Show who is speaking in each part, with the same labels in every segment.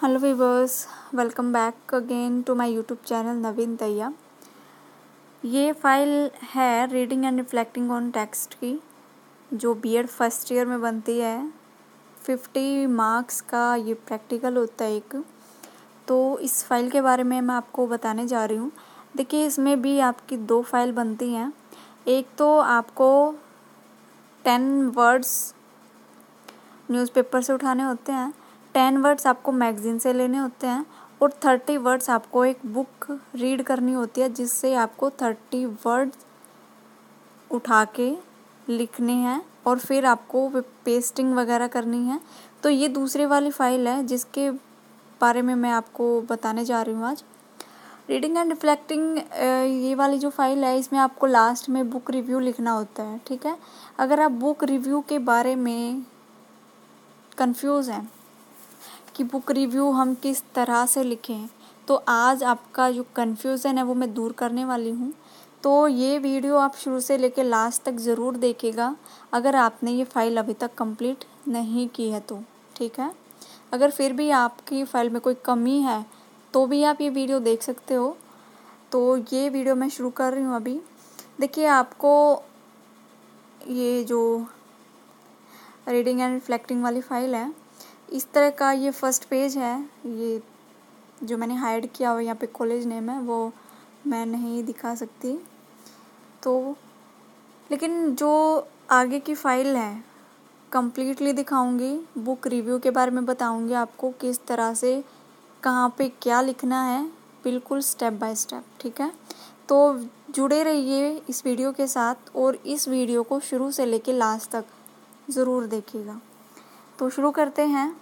Speaker 1: Hello viewers, welcome back again to my YouTube channel Naveen Dahiya. ये file है reading and reflecting on text की, जो B.Ed first year में बनती है। 50 मार्क्स का ये प्रैक्टिकल होता है एक। तो इस फाइल के बारे में मैं आपको बताने जा रही हूँ। देखिए, इसमें भी आपकी 2 फाइल बनती हैं। एक तो आपको 10 वर्ड्स न्यूज़पेपर से उठाने होते हैं, 10 वर्ड्स आपको मैगज़ीन से लेने होते हैं और 30 वर्ड्स आपको एक बुक रीड करनी होती है, जिससे आपको 30 वर्ड्स उठा के लिखने हैं और फिर आपको पेस्टिंग वगैरह करनी है। तो ये दूसरी वाली फ़ाइल है जिसके बारे में मैं आपको बताने जा रही हूँ आज। रीडिंग एंड रिफ्लेक्टिंग ये वाली जो फ़ाइल है, इसमें आपको लास्ट में बुक रिव्यू लिखना होता है, ठीक है। अगर आप बुक रिव्यू के बारे में कंफ्यूज हैं कि बुक रिव्यू हम किस तरह से लिखें, तो आज आपका जो कन्फ्यूज़न है वो मैं दूर करने वाली हूँ। तो ये वीडियो आप शुरू से लेकर लास्ट तक ज़रूर देखिएगा, अगर आपने ये फ़ाइल अभी तक कंप्लीट नहीं की है तो, ठीक है। अगर फिर भी आपकी फ़ाइल में कोई कमी है तो भी आप ये वीडियो देख सकते हो। तो ये वीडियो मैं शुरू कर रही हूँ अभी। देखिए, आपको ये जो रीडिंग एंड रिफ्लेक्टिंग वाली फ़ाइल है, इस तरह का ये फर्स्ट पेज है। ये जो मैंने हाइड किया हुआ यहाँ पे कॉलेज नेम है, वो मैं नहीं दिखा सकती। तो लेकिन जो आगे की फ़ाइल है कंप्लीटली दिखाऊंगी। बुक रिव्यू के बारे में बताऊंगी आपको किस तरह से कहाँ पे क्या लिखना है, बिल्कुल स्टेप बाय स्टेप, ठीक है। तो जुड़े रहिए इस वीडियो के साथ और इस वीडियो को शुरू से लेके लास्ट तक ज़रूर देखिएगा। तो शुरू करते हैं।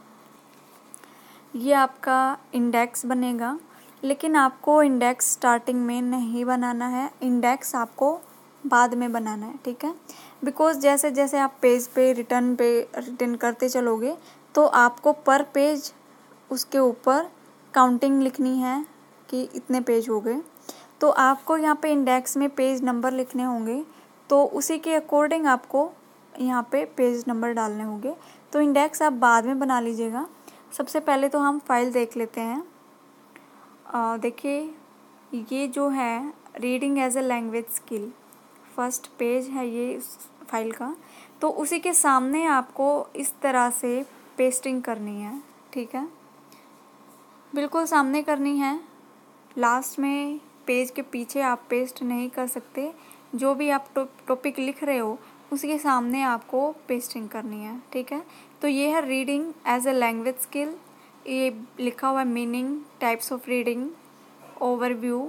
Speaker 1: ये आपका इंडेक्स बनेगा, लेकिन आपको इंडेक्स स्टार्टिंग में नहीं बनाना है, इंडेक्स आपको बाद में बनाना है, ठीक है। बिकॉज़ जैसे जैसे आप पेज पे रिटर्न करते चलोगे तो आपको पर पेज उसके ऊपर काउंटिंग लिखनी है कि इतने पेज हो गए। तो आपको यहाँ पे इंडेक्स में पेज नंबर लिखने होंगे, तो उसी के अकॉर्डिंग आपको यहाँ पे पेज नंबर डालने होंगे। तो इंडेक्स आप बाद में बना लीजिएगा। सबसे पहले तो हम फाइल देख लेते हैं। देखिए, ये जो है reading as a language skill, first page है ये इस फाइल का। तो उसी के सामने आपको इस तरह से पेस्टिंग करनी है, ठीक है। बिल्कुल सामने करनी है, लास्ट में पेज के पीछे आप पेस्ट नहीं कर सकते। जो भी आप टॉपिक लिख रहे हो उसके सामने आपको पेस्टिंग करनी है, ठीक है। तो ये है reading as a language skill. ये लिखा हुआ है meaning, types of reading, overview,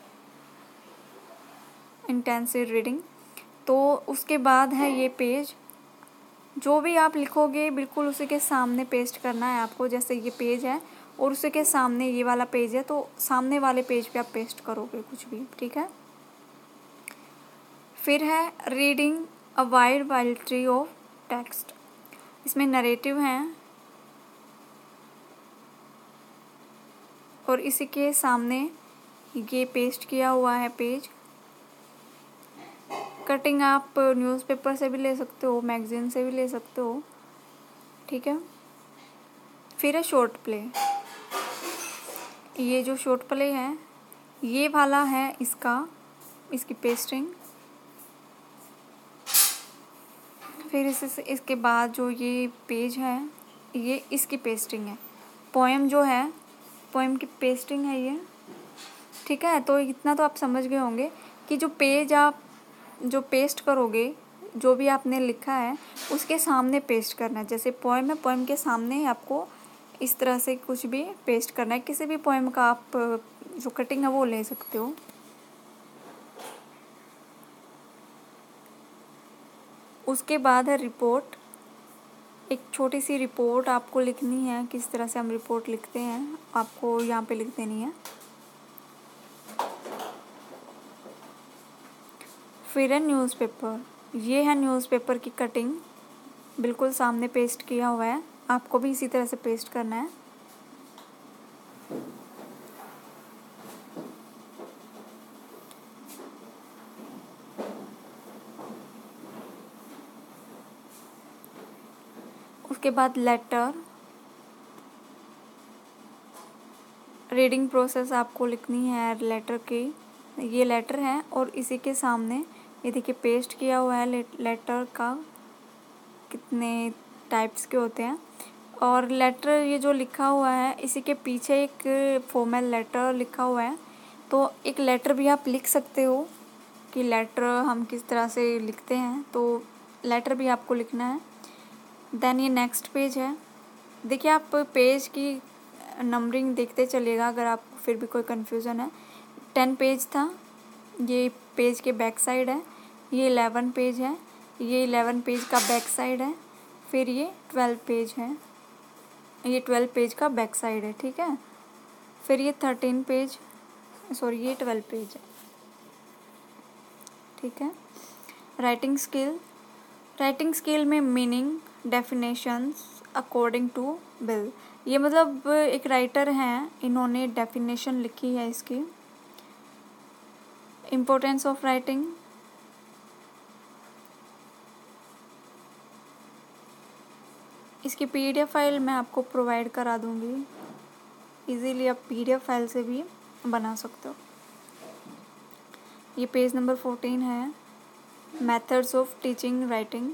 Speaker 1: intensive reading. तो उसके बाद है ये पेज। जो भी आप लिखोगे बिल्कुल उसी के सामने पेस्ट करना है आपको। जैसे ये पेज है और उसी के सामने ये वाला पेज है, तो सामने वाले पेज पे आप पेस्ट करोगे कुछ भी, ठीक है। फिर है reading a wide variety of text. इसमें नरेटिव हैं और इसी के सामने ये पेस्ट किया हुआ है पेज। कटिंग आप न्यूज़पेपर से भी ले सकते हो, मैगज़ीन से भी ले सकते हो, ठीक है। फिर है शॉर्ट प्ले। ये जो शॉर्ट प्ले है ये वाला है इसकी पेस्टिंग। फिर इसके बाद जो ये पेज है ये इसकी पेस्टिंग है। पोएम जो है, पोएम की पेस्टिंग है ये, ठीक है। तो इतना तो आप समझ गए होंगे कि जो पेज आप जो पेस्ट करोगे, जो भी आपने लिखा है उसके सामने पेस्ट करना है। जैसे पोएम है, पोएम के सामने आपको इस तरह से कुछ भी पेस्ट करना है। किसी भी पोएम का आप जो कटिंग है वो ले सकते हो। उसके बाद है रिपोर्ट। एक छोटी सी रिपोर्ट आपको लिखनी है। किस तरह से हम रिपोर्ट लिखते हैं आपको यहाँ पे लिख देनी है। फिर है न्यूज़पेपर। ये है न्यूज़पेपर की कटिंग, बिल्कुल सामने पेस्ट किया हुआ है। आपको भी इसी तरह से पेस्ट करना है। उसके बाद लेटर, रीडिंग प्रोसेस आपको लिखनी है लेटर की। ये लेटर है और इसी के सामने ये देखिए पेस्ट किया हुआ है लेटर का, कितने टाइप्स के होते हैं। और लेटर ये जो लिखा हुआ है इसी के पीछे एक फॉर्मल लेटर लिखा हुआ है, तो एक लेटर भी आप लिख सकते हो कि लेटर हम किस तरह से लिखते हैं, तो लेटर भी आपको लिखना है। देन ये नेक्स्ट पेज है। देखिए आप पेज की नंबरिंग देखते चलिएगा अगर आपको फिर भी कोई कन्फ्यूज़न है। 10 पेज था, ये पेज के बैक साइड है। ये 11 पेज है, ये 11 पेज का बैक साइड है। फिर ये 12 पेज है, ये 12 पेज का बैक साइड है, ठीक है। फिर ये 13 पेज, सॉरी ये 12 पेज है, ठीक है। राइटिंग स्किल, राइटिंग स्किल में meaning definitions according to Bill. ये मतलब एक राइटर हैं, इन्होंने डेफिनेशन लिखी है इसकी। इम्पोर्टेंस ऑफ राइटिंग, इसकी पीडीएफ फाइल मैं आपको प्रोवाइड करा दूंगी, इजीली आप पीडीएफ फाइल से भी बना सकते हो। ये पेज नंबर 14 है, मेथड्स ऑफ टीचिंग राइटिंग।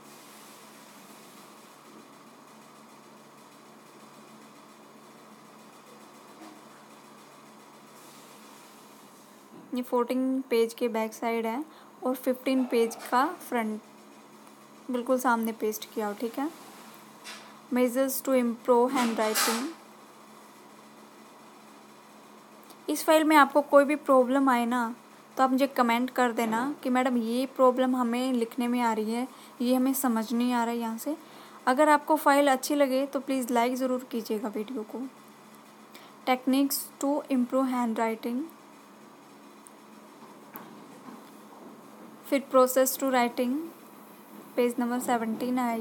Speaker 1: ये 14 पेज के बैक साइड है और 15 पेज का फ्रंट बिल्कुल सामने पेस्ट किया हो, ठीक है। Measures to improve handwriting. इस फाइल में आपको कोई भी प्रॉब्लम आए ना तो आप मुझे कमेंट कर देना कि मैडम ये प्रॉब्लम हमें लिखने में आ रही है, ये हमें समझ नहीं आ रहा है यहाँ से। अगर आपको फाइल अच्छी लगे तो प्लीज़ लाइक ज़रूर कीजिएगा वीडियो को। Techniques to improve handwriting, फिर process to writing, page number 17 है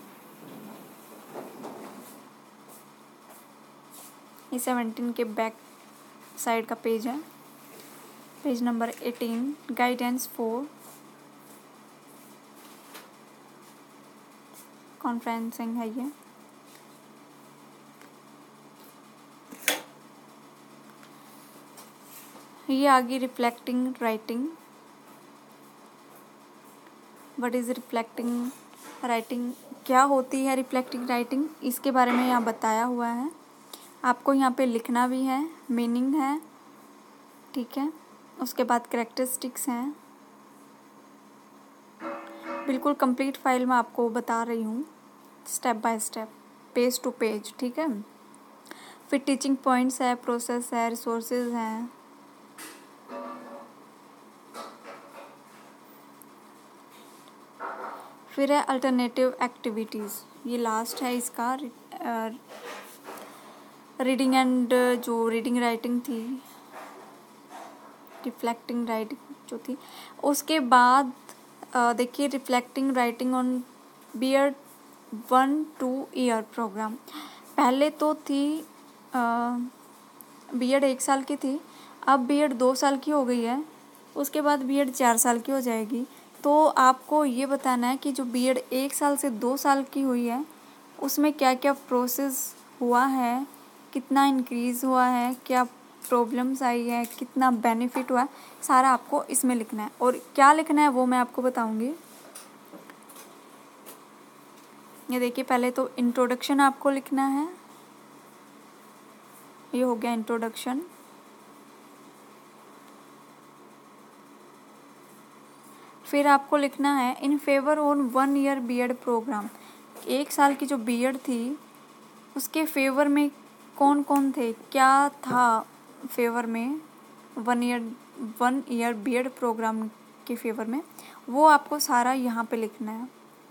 Speaker 1: ये 17 के बैक साइड का पेज है। Page number 18 guidance for conferencing है ये आगे reflecting writing. What is reflecting writing, क्या होती है रिफ्लेक्टिंग राइटिंग, इसके बारे में यहाँ बताया हुआ है। आपको यहाँ पे लिखना भी है, मीनिंग है, ठीक है। उसके बाद कैरेक्टरिस्टिक्स हैं, बिल्कुल कंप्लीट फाइल मैं आपको बता रही हूँ step by step, page to page, ठीक है। फिर टीचिंग पॉइंट्स है, प्रोसेस है, रिसोर्सेज हैं। फिर है अल्टरनेटिव एक्टिविटीज़, ये लास्ट है इसका। रीडिंग एंड जो रीडिंग राइटिंग थी, रिफ्लेक्टिंग राइटिंग जो थी, उसके बाद देखिए reflecting writing on B.Ed 1-2 year programme. पहले तो थी B.Ed 1 साल की थी, अब B.Ed 2 साल की हो गई है, उसके बाद B.Ed 4 साल की हो जाएगी। तो आपको ये बताना है कि जो B.Ed 1 साल से 2 साल की हुई है उसमें क्या क्या प्रोसेस हुआ है, कितना इंक्रीज़ हुआ है, क्या प्रॉब्लम्स आई है, कितना बेनिफिट हुआ है, सारा आपको इसमें लिखना है। और क्या लिखना है वो मैं आपको बताऊंगी। ये देखिए पहले तो इंट्रोडक्शन आपको लिखना है, ये हो गया इंट्रोडक्शन। फिर आपको लिखना है in favour on 1 year B.Ed programme. 1 साल की जो B.Ed थी उसके फेवर में कौन कौन थे, क्या था फेवर में 1 ईयर B.Ed प्रोग्राम के फेवर में, वो आपको सारा यहाँ पे लिखना है।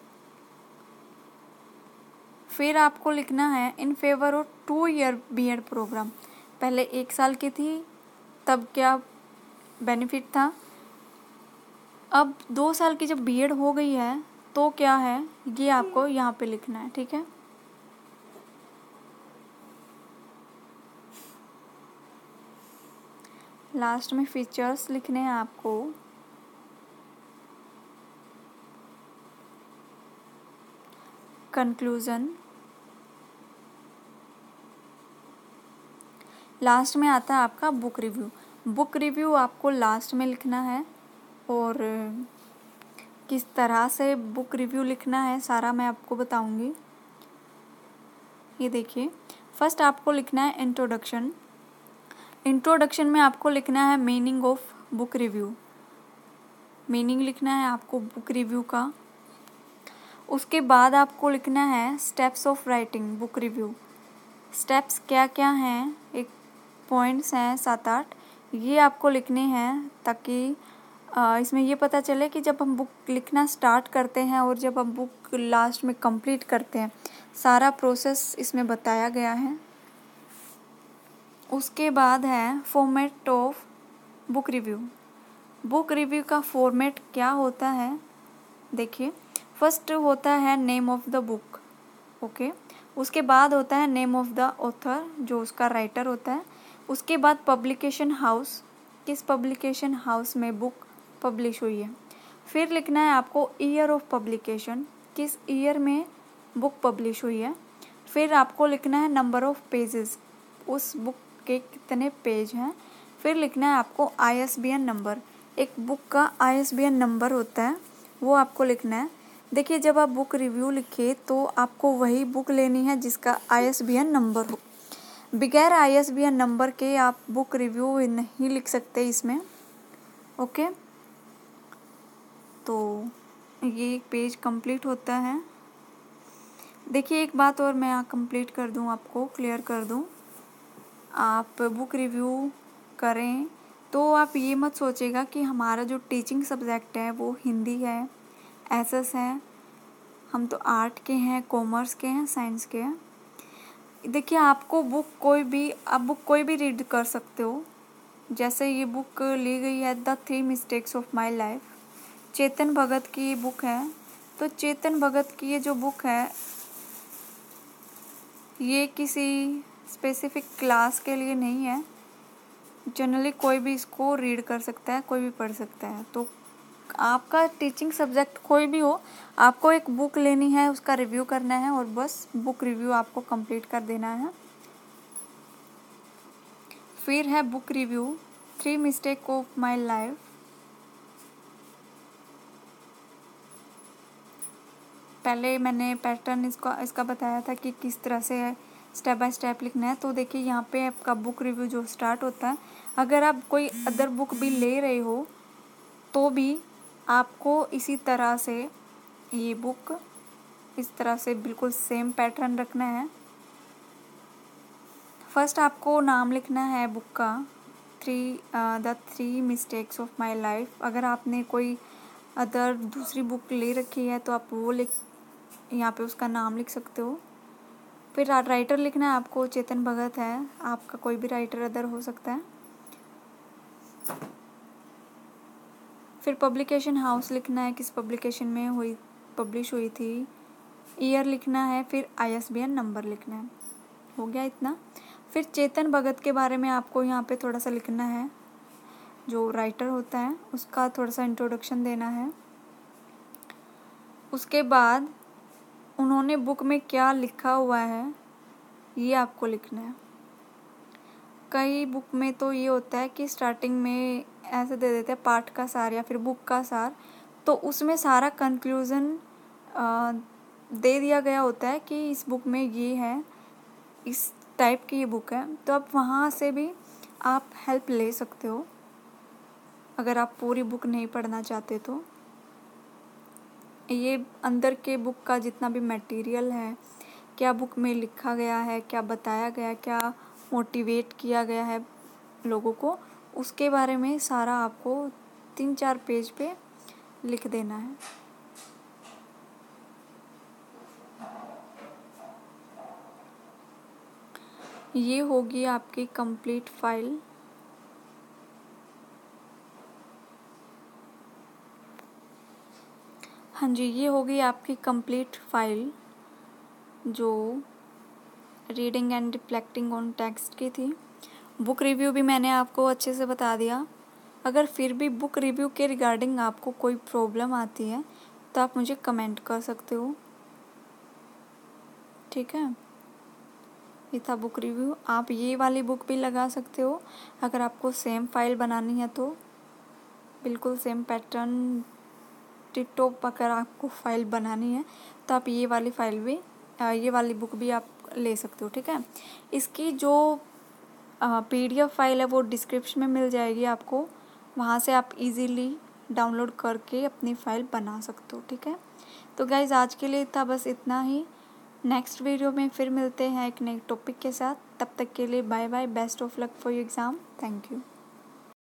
Speaker 1: फिर आपको लिखना है in favour of 2 year B.Ed programme. पहले 1 साल की थी तब क्या बेनिफिट था, अब 2 साल की जब B.Ed हो गई है तो क्या है, ये आपको यहाँ पे लिखना है, ठीक है। लास्ट में फीचर्स लिखने हैं आपको। कंक्लूज़न, लास्ट में आता है आपका बुक रिव्यू। बुक रिव्यू आपको लास्ट में लिखना है, और किस तरह से बुक रिव्यू लिखना है सारा मैं आपको बताऊंगी। ये देखिए, फर्स्ट आपको लिखना है इंट्रोडक्शन। इंट्रोडक्शन में आपको लिखना है meaning of book review. Meaning लिखना है आपको बुक रिव्यू का। उसके बाद आपको लिखना है steps of writing book review. Steps क्या क्या हैं, एक पॉइंट्स हैं 7-8, ये आपको लिखने हैं, ताकि इसमें ये पता चले कि जब हम बुक लिखना स्टार्ट करते हैं और जब हम बुक लास्ट में कंप्लीट करते हैं, सारा प्रोसेस इसमें बताया गया है। उसके बाद है format of book review. Book review का फॉर्मेट क्या होता है, देखिए, फर्स्ट होता है name of the book, okay. उसके बाद होता है नेम ऑफ द ऑथर, जो उसका राइटर होता है। उसके बाद पब्लिकेशन हाउस, किस पब्लिकेशन हाउस में बुक पब्लिश हुई है। फिर लिखना है आपको ईयर ऑफ पब्लिकेशन, किस ईयर में बुक पब्लिश हुई है। फिर आपको लिखना है नंबर ऑफ पेजेस, उस बुक के कितने पेज हैं। फिर लिखना है आपको ISBN नंबर, एक बुक का ISBN नंबर होता है, वो आपको लिखना है। देखिए, जब आप बुक रिव्यू लिखे तो आपको वही बुक लेनी है जिसका ISBN नंबर हो। बगैर ISBN नंबर के आप बुक रिव्यू नहीं लिख सकते इसमें, ओके। तो ये एक पेज कंप्लीट होता है। देखिए, एक बात और मैं कंप्लीट कर दूं, आपको क्लियर कर दूं, आप बुक रिव्यू करें तो आप ये मत सोचेगा कि हमारा जो टीचिंग सब्जेक्ट है वो हिंदी है, SS है, हम तो आर्ट के हैं, कॉमर्स के हैं, साइंस के हैं। देखिए, आपको आप बुक कोई भी रीड कर सकते हो। जैसे ये बुक ली गई है the 3 mistakes of my life, Chetan Bhagat की ये बुक है। तो चेतन भगत की ये जो बुक है, ये किसी स्पेसिफिक क्लास के लिए नहीं है, जनरली कोई भी इसको रीड कर सकता है, कोई भी पढ़ सकता है। तो आपका टीचिंग सब्जेक्ट कोई भी हो, आपको एक बुक लेनी है, उसका रिव्यू करना है, और बस बुक रिव्यू आपको कंप्लीट कर देना है। फिर है book review 3 mistake of my life. पहले मैंने पैटर्न इसका बताया था कि किस तरह से स्टेप बाय स्टेप लिखना है। तो देखिए, यहाँ पे आपका बुक रिव्यू जो स्टार्ट होता है, अगर आप कोई अदर बुक भी ले रहे हो तो भी आपको इसी तरह से ये बुक इस तरह से बिल्कुल सेम पैटर्न रखना है। फर्स्ट आपको नाम लिखना है बुक का, the 3 mistakes of my life. अगर आपने कोई अदर दूसरी बुक ले रखी है तो आप वो यहाँ पे उसका नाम लिख सकते हो। फिर राइटर लिखना है आपको, चेतन भगत है, आपका कोई भी राइटर अदर हो सकता है। फिर पब्लिकेशन हाउस लिखना है, किस पब्लिकेशन में पब्लिश हुई थी। ईयर लिखना है, फिर ISBN नंबर लिखना है। हो गया इतना। फिर चेतन भगत के बारे में आपको यहाँ पे थोड़ा सा लिखना है, जो राइटर होता है उसका थोड़ा सा इंट्रोडक्शन देना है। उसके बाद उन्होंने बुक में क्या लिखा हुआ है ये आपको लिखना है। कई बुक में तो ये होता है कि स्टार्टिंग में ऐसे दे देते हैं पाठ का सार या फिर बुक का सार, तो उसमें सारा कंक्लूज़न दे दिया गया होता है कि इस बुक में ये है, इस टाइप की ये बुक है। तो आप वहाँ से भी आप हेल्प ले सकते हो अगर आप पूरी बुक नहीं पढ़ना चाहते तो। ये अंदर के बुक का जितना भी मटेरियल है, क्या बुक में लिखा गया है, क्या बताया गया है, क्या मोटिवेट किया गया है लोगों को, उसके बारे में सारा आपको 3-4 पेज पे लिख देना है। ये होगी आपकी कंप्लीट फाइल। हाँ जी, ये होगी आपकी कंप्लीट फाइल जो reading and reflecting on text की थी। बुक रिव्यू भी मैंने आपको अच्छे से बता दिया। अगर फिर भी बुक रिव्यू के रिगार्डिंग आपको कोई प्रॉब्लम आती है तो आप मुझे कमेंट कर सकते हो, ठीक है। ये था बुक रिव्यू। आप ये वाली बुक भी लगा सकते हो अगर आपको सेम फाइल बनानी है तो, बिल्कुल सेम पैटर्न टिटो अगर आपको फाइल बनानी है तो आप ये वाली फाइल भी ये वाली बुक भी आप ले सकते हो, ठीक है। इसकी जो PDF फाइल है वो डिस्क्रिप्शन में मिल जाएगी आपको, वहाँ से आप इजीली डाउनलोड करके अपनी फाइल बना सकते हो, ठीक है। तो गाइज़ आज के लिए था बस इतना ही। नेक्स्ट वीडियो में फिर मिलते हैं एक नए टॉपिक के साथ। तब तक के लिए bye bye, best of luck for your exam. Thank you.